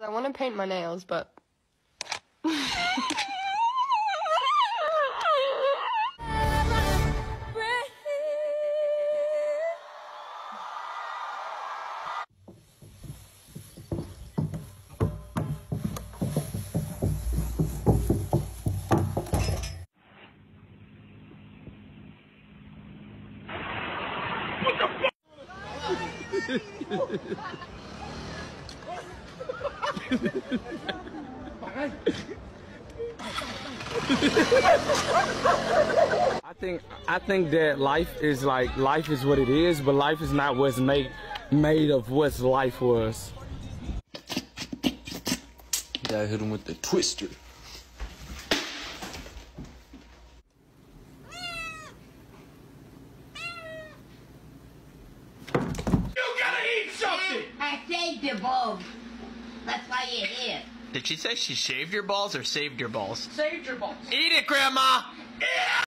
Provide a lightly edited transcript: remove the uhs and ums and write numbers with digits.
I want to paint my nails, but... I think that life is what it is, but life is not what's made of what life was. Guy hit him with the twister. I saved your balls. That's why you're here. Did she say she shaved your balls or saved your balls? Saved your balls. Eat it, Grandma!